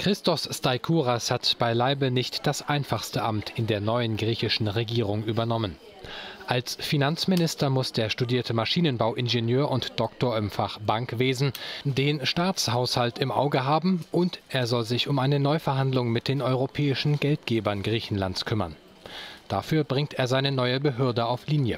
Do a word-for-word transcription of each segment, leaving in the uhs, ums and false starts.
Christos Staikouras hat beileibe nicht das einfachste Amt in der neuen griechischen Regierung übernommen. Als Finanzminister muss der studierte Maschinenbauingenieur und Doktor im Fach Bankwesen den Staatshaushalt im Auge haben und er soll sich um eine Neuverhandlung mit den europäischen Geldgebern Griechenlands kümmern. Dafür bringt er seine neue Behörde auf Linie.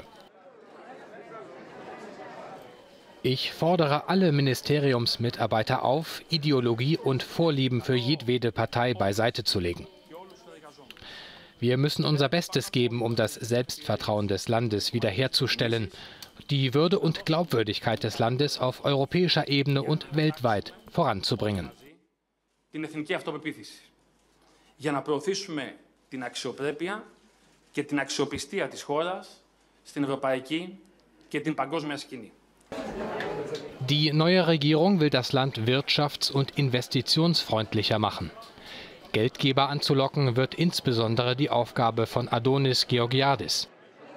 Ich fordere alle Ministeriumsmitarbeiter auf, Ideologie und Vorlieben für jedwede Partei beiseite zu legen. Wir müssen unser Bestes geben, um das Selbstvertrauen des Landes wiederherzustellen, die Würde und Glaubwürdigkeit des Landes auf europäischer Ebene und weltweit voranzubringen. Την εθνική αυτοπεποίθηση για να προωθήσουμε την αξιοπρέπεια και την αξιοπιστία της χώρας στην ευρωπαϊκή και την παγκόσμια σκηνή. Die neue Regierung will das Land wirtschafts- und investitionsfreundlicher machen. Geldgeber anzulocken wird insbesondere die Aufgabe von Adonis Georgiadis.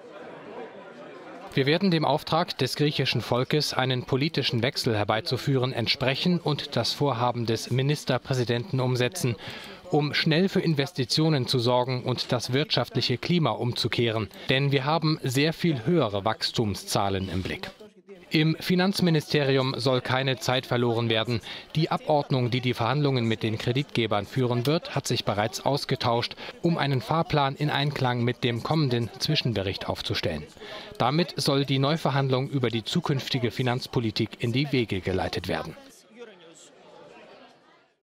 Wir werden dem Auftrag des griechischen Volkes, einen politischen Wechsel herbeizuführen, entsprechen und das Vorhaben des Ministerpräsidenten umsetzen, um schnell für Investitionen zu sorgen und das wirtschaftliche Klima umzukehren. Denn wir haben sehr viel höhere Wachstumszahlen im Blick. Im Finanzministerium soll keine Zeit verloren werden. Die Abordnung, die die Verhandlungen mit den Kreditgebern führen wird, hat sich bereits ausgetauscht, um einen Fahrplan in Einklang mit dem kommenden Zwischenbericht aufzustellen. Damit soll die Neuverhandlung über die zukünftige Finanzpolitik in die Wege geleitet werden.